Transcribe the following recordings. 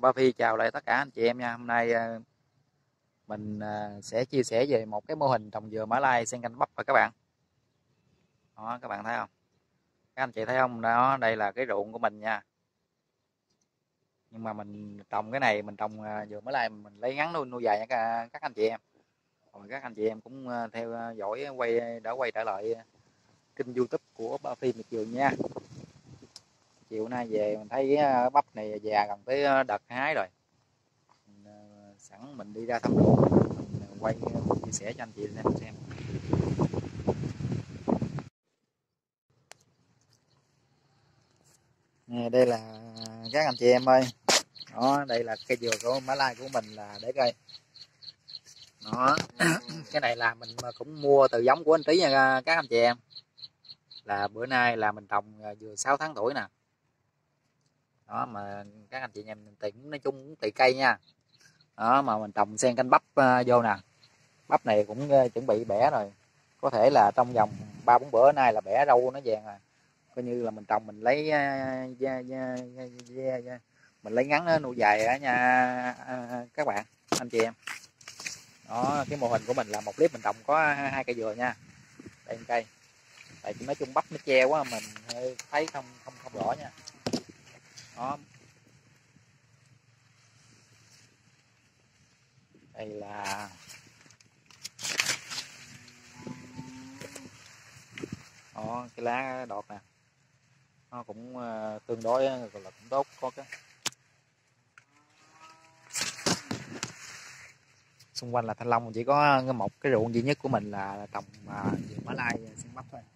Ba Phi chào lại tất cả anh chị em nha. Hôm nay mình sẽ chia sẻ về một cái mô hình trồng dừa Mã Lai xen canh bắp và các bạn. Đó, các bạn thấy không? Các anh chị thấy không? Đó, đây là cái ruộng của mình nha. Nhưng mà mình trồng cái này, mình trồng dừa Mã Lai mình lấy ngắn nuôi dài nha các anh chị em. Rồi các anh chị em cũng theo dõi quay trở lại kênh YouTube của Ba Phi Miệt Vườn nha. Chiều nay về mình thấy bắp này già gần tới đợt hái rồi. Sẵn mình đi ra thăm ruộng mình quay chia sẻ cho anh chị xem. Nè, đây là các anh chị em ơi. Đó, đây là cây dừa của Mã Lai của mình là để coi. Đó. Cái này là mình cũng mua từ giống của anh Trí nha các anh chị em. Là bữa nay là mình trồng dừa 6 tháng tuổi nè. Đó mà các anh chị em cũng nói chung cũng tùy cây nha. Đó mà mình trồng xen canh bắp vô nè. Bắp này cũng chuẩn bị bẻ rồi. Có thể là trong vòng 3-4 bữa nay là bẻ râu nó vàng rồi. Coi như là mình trồng mình lấy mình lấy ngắn nuôi dài á nha các bạn anh chị em. Đó, cái mô hình của mình là một clip mình trồng có 2 cây dừa nha. Đây cây. Tại nói chung bắp nó che quá mình thấy không rõ nha. Đó. Đây là đó, cái lá đọt nè. Nó cũng tương đối là cũng tốt, có cái xung quanh là thanh long, chỉ có một cái ruộng duy nhất của mình là trồng dừa Mã Lai xen bắp thôi.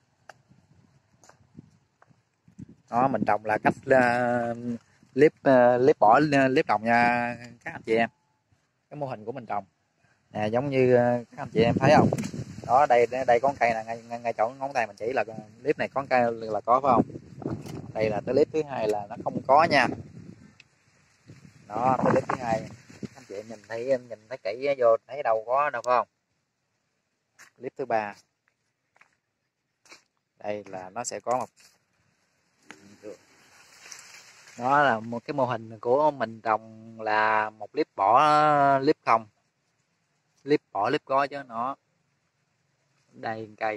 Đó mình trồng là cách liếp bỏ liếp đồng nha các anh chị em. Cái mô hình của mình trồng nè, giống như các anh chị em thấy không? Đó, đây có cây là ngay chỗ ngón tay mình chỉ là clip này có cây là có phải không? Đây là tới clip thứ hai là nó không có nha. Đó, tới clip thứ hai anh chị nhìn thấy kỹ vô thấy đâu có đâu phải không? Clip thứ ba đây là nó sẽ có một, đó là một cái mô hình của mình trồng là một clip bỏ clip không, clip bỏ clip có chứ nó. Đây cây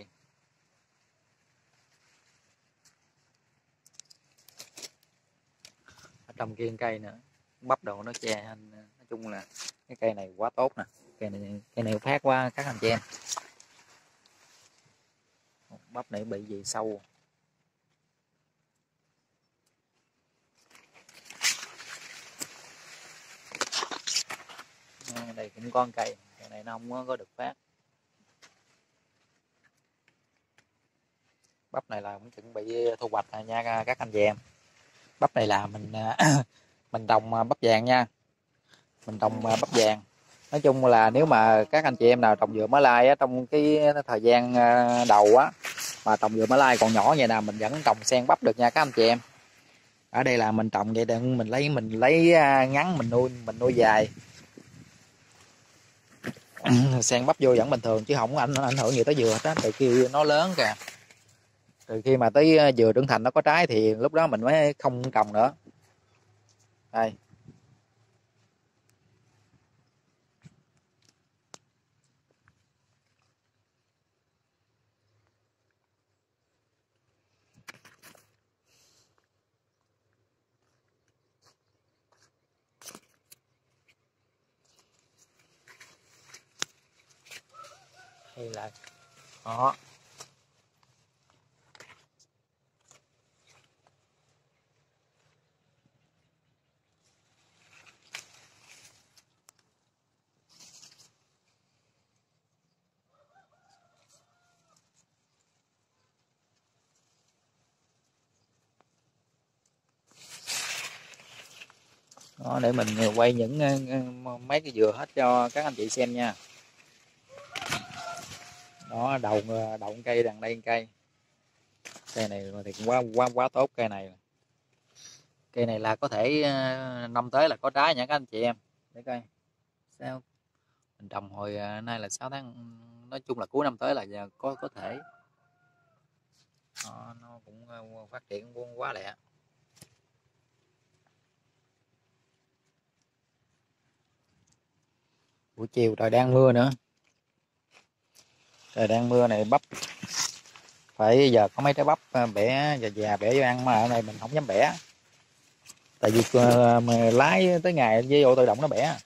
ở trong kia cây nữa, bắp đồ nó che anh. Nói chung là cái cây này quá tốt nè, cây này phát quá các anh chị em. Bắp này bị gì sâu. Đây cũng có cây này nó không có được phát. Bắp này là cũng chuẩn bị thu hoạch rồi nha các anh chị em. Bắp này là mình trồng bắp vàng nha, mình trồng bắp vàng. Nói chung là nếu mà các anh chị em nào trồng dừa Mã Lai á, trong cái thời gian đầu á mà trồng dừa Mã Lai còn nhỏ vậy nè, mình vẫn trồng xen bắp được nha các anh chị em. Ở đây là mình trồng vậy để mình lấy ngắn mình nuôi dài. Xen bắp vô vẫn bình thường chứ không ảnh hưởng gì tới dừa hết á, từ khi nó lớn kìa. Từ khi mà tới dừa trưởng thành nó có trái thì lúc đó mình mới không trồng nữa. Đây. Đây là đó. Đó, để mình quay những mấy cái dừa hết cho các anh chị xem nha. Đó, đầu cây đằng đây cây này thì cũng quá tốt. Cây này là có thể năm tới là có trái nha các anh chị em. Để coi sao mình trồng hồi nay là 6 tháng, nói chung là cuối năm tới là giờ có thể. Đó, nó cũng phát triển quá lẹ. Buổi chiều trời đang mưa nữa, trời đang mưa này bắp phải giờ có mấy trái bắp bẻ già bẻ vô ăn mà ở đây mình không dám bẻ, tại vì mà lái tới ngày với ô tự động nó bẻ.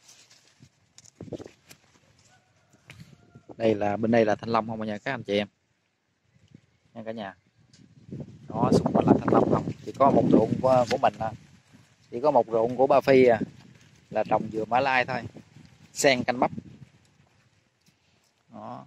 Đây là bên đây là thanh long không nha các anh chị em nha cả nhà. Đó, xung quanh là thanh long không, chỉ có một ruộng của mình à. Chỉ có một ruộng của ba Phi à, là trồng dừa Mã Lai thôi, xen canh bắp. Đó.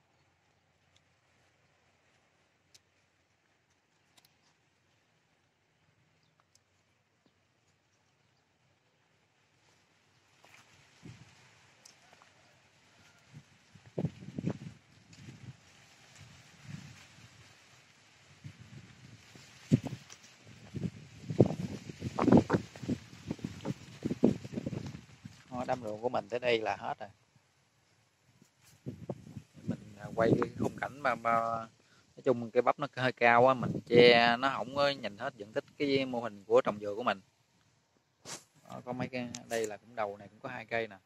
Đó, đám ruộng của mình tới đây là hết rồi. Mình quay cái khung cảnh mà nói chung cái bắp nó hơi cao á, mình che nó không có nhìn hết diện tích cái mô hình của trồng dừa của mình. Đó, có mấy cái đây là cũng đầu này cũng có 2 cây nè.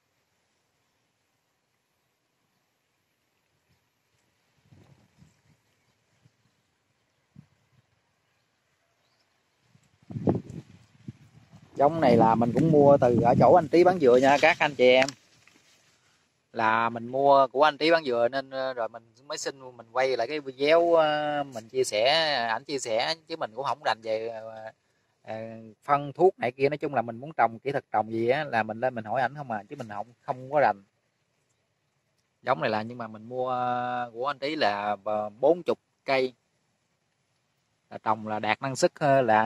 Giống này là mình cũng mua từ ở chỗ anh Tí bán dừa nha các anh chị em, là mình mua của anh Tí bán dừa nên rồi mình mới xin mình quay lại cái video mình chia sẻ, ảnh chia sẻ chứ mình cũng không rành về phân thuốc này kia. Nói chung là mình muốn trồng kỹ thuật trồng gì á là mình lên mình hỏi ảnh không à, chứ mình không có rành. Giống này là nhưng mà mình mua của anh Tí là 40 cây, là trồng là đạt năng suất là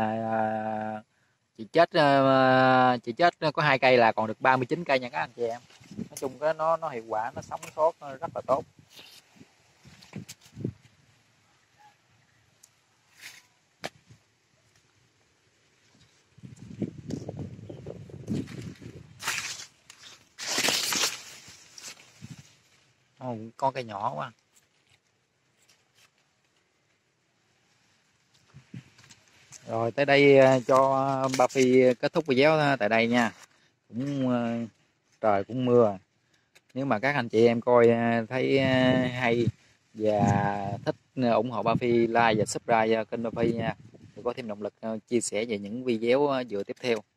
chị chết có 2 cây là còn được 39 cây nha các anh chị em. Nói chung cái nó hiệu quả, nó sống sót rất là tốt. Con cây nhỏ quá. Rồi tới đây cho ba Phi kết thúc video tại đây nha. Cũng trời cũng mưa. Nếu mà các anh chị em coi thấy hay và thích ủng hộ ba Phi, like và subscribe kênh ba Phi nha, để có thêm động lực chia sẻ về những video dựa tiếp theo.